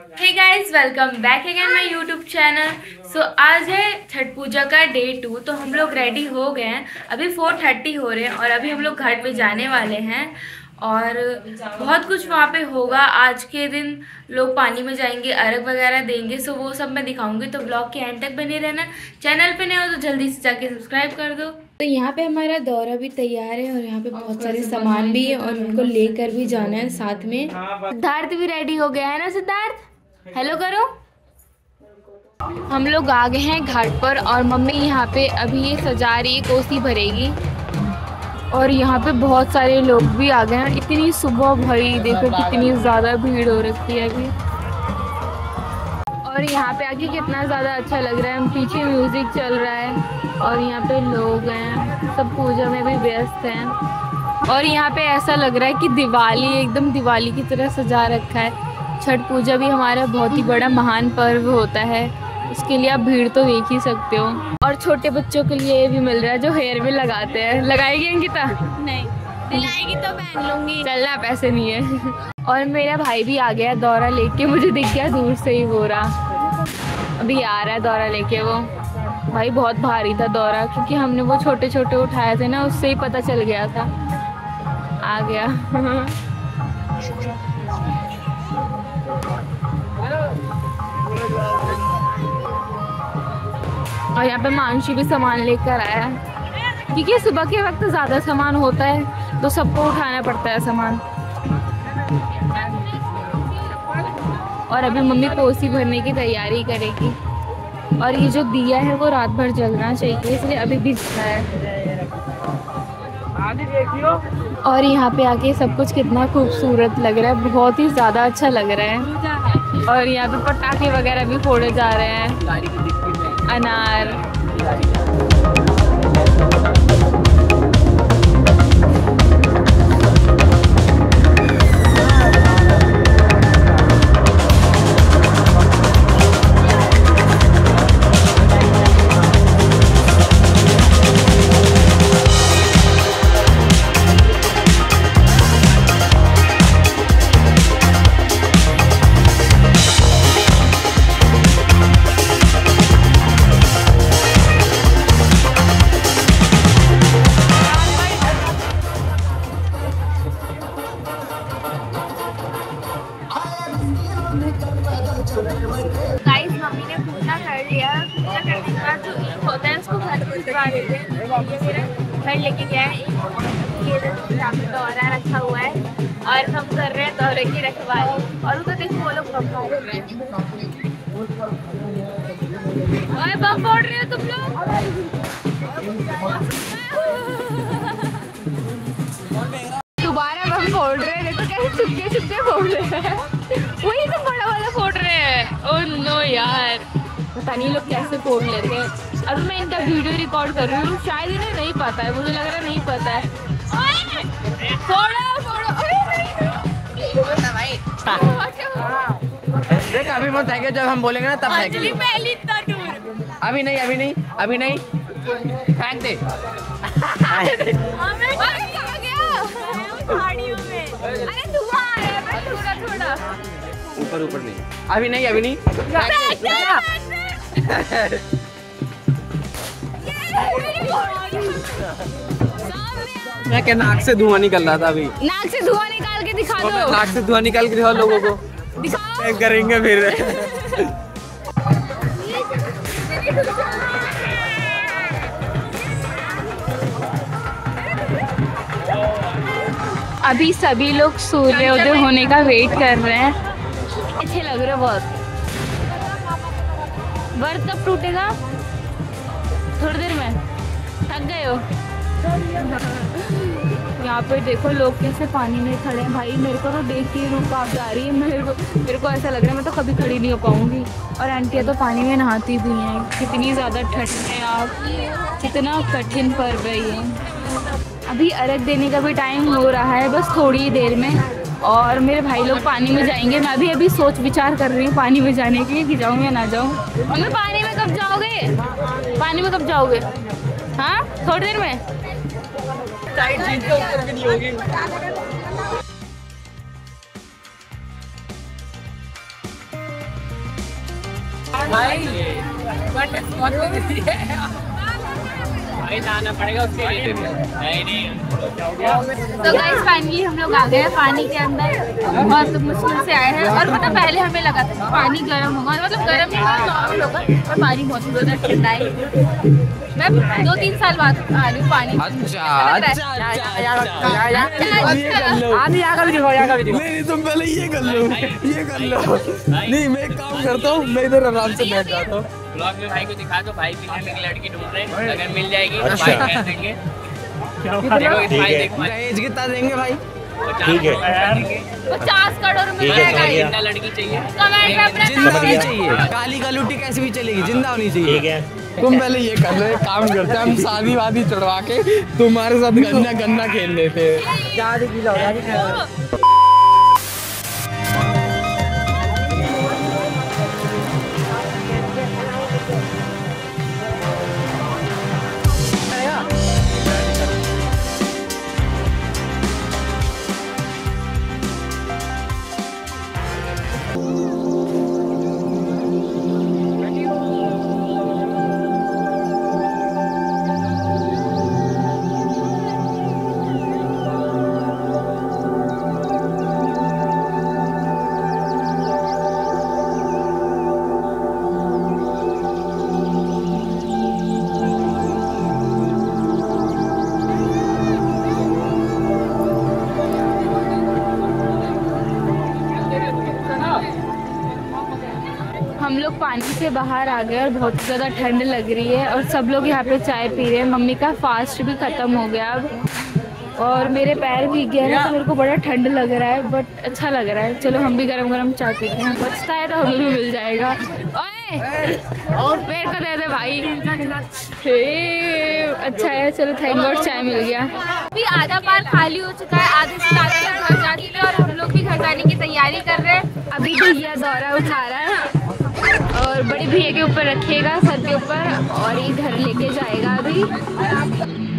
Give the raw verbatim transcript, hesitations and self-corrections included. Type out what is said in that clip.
Hey guys, welcome back again my YouTube channel. So आज है छठ पूजा का डे टू। तो हम लोग रेडी हो गए हैं, अभी फोर थर्टी हो रहे हैं और अभी हम लोग घाट पे जाने वाले हैं और बहुत कुछ वहाँ पे होगा। आज के दिन लोग पानी में जाएंगे, अर्घ वगैरह देंगे। सो वो सब मैं दिखाऊंगी, तो ब्लॉग के एंड तक बने रहना। चैनल पे नए हो तो जल्दी से जाके सब्सक्राइब कर दो। तो यहाँ पे हमारा दौरा भी तैयार है और यहाँ पे बहुत सारे सामान भी है और उनको लेकर भी जाना है साथ में। सिद्धार्थ भी रेडी हो गया है ना। सिद्धार्थ हेलो करो। हम लोग आ गए हैं घाट पर और मम्मी यहाँ पे अभी ये सजा रही है, कोसी भरेगी। और यहाँ पे बहुत सारे लोग भी आ गए हैं। इतनी सुबह, भाई देखो कितनी ज़्यादा भीड़ हो रखी है अभी। और यहाँ पे आके कितना ज़्यादा अच्छा लग रहा है। पीछे म्यूज़िक चल रहा है और यहाँ पे लोग हैं, सब पूजा में भी व्यस्त हैं। और यहाँ पे ऐसा लग रहा है कि दिवाली, एकदम दिवाली की तरह सजा रखा है। छठ पूजा भी हमारा बहुत ही बड़ा महान पर्व होता है, इसके लिए आप भीड़ तो देख ही सकते हो। और छोटे बच्चों के लिए ये भी मिल रहा है जो हेयर में लगाते हैं। लगाएगी अंकिता? नहीं, दिलाएगी तो पहन लूंगी। चलना, पैसे नहीं है। और मेरा भाई भी आ गया दौरा लेके, मुझे दिख गया दूर से ही वो रहा। अभी आ रहा है दौरा लेके वो। भाई बहुत भारी था दौरा, क्योंकि हमने वो छोटे छोटे उठाए थे ना, उससे ही पता चल गया था। आ गया। और यहाँ पे मानसी भी सामान लेकर आया है, क्योंकि सुबह के वक्त ज़्यादा सामान होता है तो सबको उठाना पड़ता है सामान। और अभी मम्मी कोसी भरने की तैयारी करेगी। और ये जो दिया है वो रात भर जलना चाहिए, इसलिए अभी भी जला है। और यहाँ पे आके सब कुछ कितना खूबसूरत लग रहा है, बहुत ही ज़्यादा अच्छा लग रहा है। और यहाँ पे पटाखे वगैरह भी फोड़े जा रहे हैं, अनार। गाइस, मम्मी ने पूजा कर लिया। पूजा करने के बाद जो ईख होता है उसको घर भिजवा देते हैं। ये मेरा घर लेके गया है, ये यहाँ पे दौरा रखा हुआ है और हम कर रहे हैं दौरे की रखवाली। और उधर देखो वो लोग बम फोड़ रहे हैं। ओए, बम फोड़ रहे हो तुम लोग? दोबारा बम फोड़ रहे हैं, देखो कैसे चुपके चुपके फोड़ रहे हैं। वही तो बड़ा वाला फोड़ रहे हैं। ओह नो यार, पता नहीं लोग कैसे फोड़ लेते हैं। अब मैं इनका वीडियो रिकॉर्ड कर रही हूँ, शायद इन्हें नहीं पता है, मुझे लग रहा है नहीं पता है। फोड़ो फोड़ो। देख अभी मत फेंके, जब हम बोलेंगे ना तब फेंकेंगे। पहली इतना दूर। अभी नहीं, अभी नहीं, अभी नहीं, फेंक दे। अरे धुआं आ रहा है, बस थोड़ा थोड़ा। ऊपर ऊपर नहीं, अभी नहीं, अभी नहीं। मैं क्या, नाक से धुआं निकल रहा था अभी। नाक से धुआं निकाल के दिखा दो। नाक से धुआं निकाल के दिखाओ लोगों को, दिखाओ। करेंगे फिर। अभी सभी लोग सूर्योदय होने का वेट कर रहे हैं। अच्छे लग रहे बहुत। व्रत कब टूटेगा? थोड़ी देर में। थक गए हो? यहाँ पे देखो लोग कैसे पानी में खड़े हैं। भाई मेरे को तो देख के रूह कांप जा रही है। मेरे को मेरे को ऐसा लग रहा है मैं तो कभी खड़ी नहीं हो पाऊंगी। और आंटियाँ तो पानी में नहाती भी हैं। कितनी ज़्यादा ठंड है आप, कितना कठिन पर्व है ये। अभी अर्घ देने का भी टाइम हो रहा है, बस थोड़ी ही देर में। और मेरे भाई लोग पानी में जाएंगे। मैं भी अभी सोच विचार कर रही हूँ पानी में जाने के लिए, कि जाऊँ या ना जाऊँ। मम्मी पानी में कब जाओगे? पानी में कब जाओगे? हाँ, थोड़ी देर में। टाइट जीन्स के ऊपर भी नहीं होगी। भाई लाना पड़ेगा उसके लिए। नहीं नहीं। तो गाइस फाइनली हम लोग आ गए हैं पानी के अंदर, बहुत मुश्किल से आए हैं। और मतलब पहले हमें लगा था कि पानी गर्म होगा, मतलब गर्म नहीं होगा, नॉर्मल होगा, और पानी बहुत ज़्यादा ठंडा है। मैं दो तीन साल बाद आ रही हूँ पानी। अच्छा अच्छा नहीं तुम पहले ये कर लो, ये कर लो। नहीं मैं एक काम करता हूँ, मैं इधर आराम से बैठ जाता हूँ। ब्लॉग में भाई को दिखा दो, भाई भी एक लड़की ढूंढ रहे हैं, अगर मिल जाएगी तो अच्छा। भाई कह देंगे। दहेज कितना देंगे भाई? ठीक है पचास करोड़ ठीक में है, समझ गया। जिंदा लड़की चाहिए। कमेंट में अपना जिंदा समझ होनी गया। चाहिए, काली कलूटी कैसे भी चलेगी, जिंदा होनी चाहिए। ठीक है तुम पहले ये कर लो, एक काम करते हैं हम शादी वादी चढ़वा के तुम्हारे साथ गन्ना गन्ना खेल लेते हैं। हम लोग पानी से बाहर आ गए और बहुत ज़्यादा ठंड लग रही है, और सब लोग यहाँ पे चाय पी रहे हैं। मम्मी का फास्ट भी ख़त्म हो गया अब, और मेरे पैर भीग गए हैं, तो मेरे को बड़ा ठंड लग रहा है, बट अच्छा लग रहा है। चलो हम भी गरम गरम चाय पीते हैं, बचता है तो हमें भी मिल जाएगा। ओए और पेड़ को दे दे भाई। हे अच्छा है, चलो थैंक गॉड चाय मिल गया। अभी आधा पार खाली हो चुका है, आधे से ज़्यादा घर जा चुके हैं, और हम लोग भी घर जाने की तैयारी कर रहे हैं। अभी भैया दौरा उठा रहा है और बड़ी भैया के ऊपर रखिएगा, सर के ऊपर, और ये घर लेके जाएगा अभी।